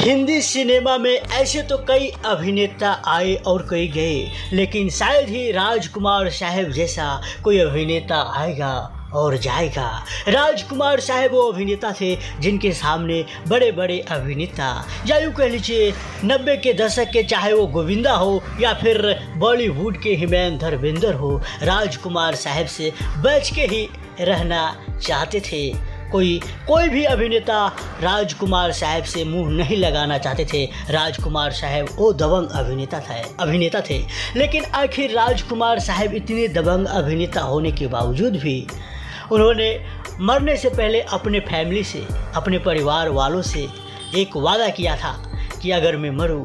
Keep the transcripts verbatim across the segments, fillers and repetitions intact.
Hindi cinema में ऐसे तो कई अभिनेता आए और कई गए, लेकिन शायद ही राजकुमार साहब जैसा कोई अभिनेता आएगा और जाएगा। राजकुमार साहब वो अभिनेता थे जिनके सामने बड़े बड़े अभिनेता, या यूँ कह लीजिए नब्बे के दशक के, चाहे वो गोविंदा हो या फिर बॉलीवुड के हिमेन धर्मेंद्र हो, राजकुमार साहब से बच के ही रहना चाहते थे। कोई कोई भी अभिनेता राजकुमार साहब से मुंह नहीं लगाना चाहते थे। राजकुमार साहब वो दबंग अभिनेता थे अभिनेता थे लेकिन आखिर राजकुमार साहब इतने दबंग अभिनेता होने के बावजूद भी उन्होंने मरने से पहले अपने फैमिली से, अपने परिवार वालों से एक वादा किया था कि अगर मैं मरूं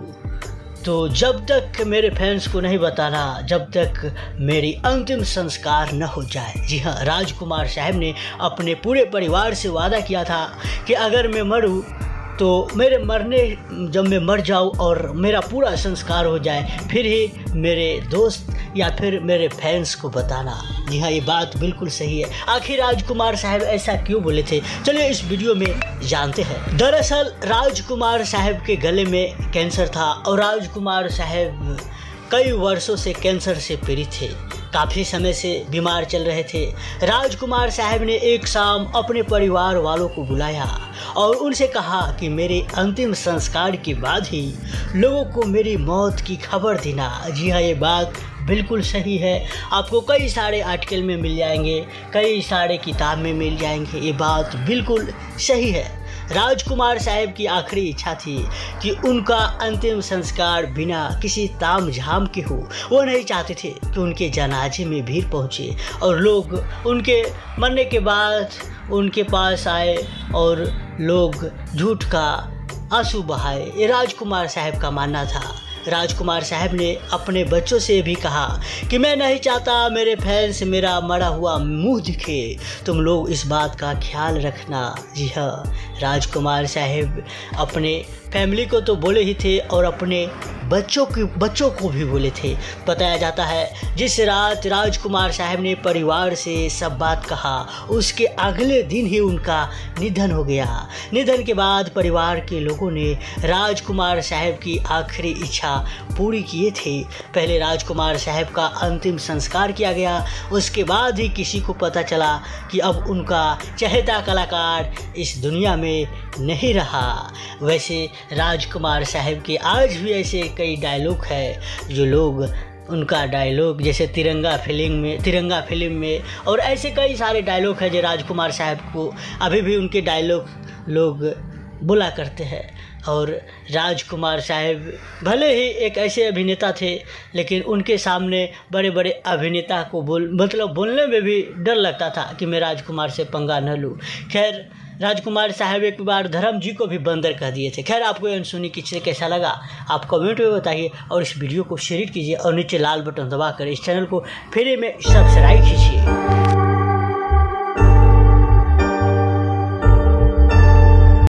तो जब तक मेरे फैंस को नहीं बताना, जब तक मेरी अंतिम संस्कार न हो जाए। जी हाँ, राजकुमार साहब ने अपने पूरे परिवार से वादा किया था कि अगर मैं मरूं तो मेरे मरने जब मैं मर जाऊं और मेरा पूरा संस्कार हो जाए, फिर ही मेरे दोस्त या फिर मेरे फैंस को बताना। जी हाँ, ये बात बिल्कुल सही है। आखिर राजकुमार साहब ऐसा क्यों बोले थे, चलिए इस वीडियो में जानते हैं। दरअसल राजकुमार साहब के गले में कैंसर था और राजकुमार साहब कई वर्षों से कैंसर से पीड़ित थे, काफ़ी समय से बीमार चल रहे थे। राजकुमार साहब ने एक शाम अपने परिवार वालों को बुलाया और उनसे कहा कि मेरे अंतिम संस्कार के बाद ही लोगों को मेरी मौत की खबर देना। जी हाँ, ये बात बिल्कुल सही है। आपको कई सारे आर्टिकल में मिल जाएंगे, कई सारे किताब में मिल जाएंगे, ये बात बिल्कुल सही है। राजकुमार साहब की आखिरी इच्छा थी कि उनका अंतिम संस्कार बिना किसी ताम झाम के हो। वो नहीं चाहते थे कि उनके जनाजे में भीड़ पहुँचे और लोग उनके मरने के बाद उनके पास आए और लोग झूठ का आंसू बहाए। ये राजकुमार साहब का मानना था। राजकुमार साहब ने अपने बच्चों से भी कहा कि मैं नहीं चाहता मेरे फैंस मेरा मरा हुआ मुंह दिखे, तुम लोग इस बात का ख्याल रखना। जी हाँ, राजकुमार साहब अपने फैमिली को तो बोले ही थे और अपने बच्चों की बच्चों को भी बोले थे। बताया जाता है जिस रात राजकुमार साहब ने परिवार से सब बात कहा, उसके अगले दिन ही उनका निधन हो गया। निधन के बाद परिवार के लोगों ने राजकुमार साहब की आखिरी इच्छा पूरी किए थे। पहले राजकुमार साहब का अंतिम संस्कार किया गया, उसके बाद ही किसी को पता चला कि अब उनका चहेता कलाकार इस दुनिया में नहीं रहा। वैसे राजकुमार साहब के आज भी ऐसे कई डायलॉग है जो लोग उनका डायलॉग, जैसे तिरंगा फिल्म में तिरंगा फिल्म में और ऐसे कई सारे डायलॉग है जो राजकुमार साहब को अभी भी उनके डायलॉग लोग बोला करते हैं। और राजकुमार साहब भले ही एक ऐसे अभिनेता थे, लेकिन उनके सामने बड़े बड़े अभिनेता को बोल मतलब बोलने में भी डर लगता था कि मैं राजकुमार से पंगा न लूँ। खैर, राजकुमार साहब एक बार धर्म जी को भी बंदर कह दिए थे। खैर, आपको ये अनसुनी किस्से कैसा लगा आप कमेंट में बताइए और इस वीडियो को शेयर कीजिए और नीचे लाल बटन दबाकर इस चैनल को फ्री में सब्सक्राइब कीजिए।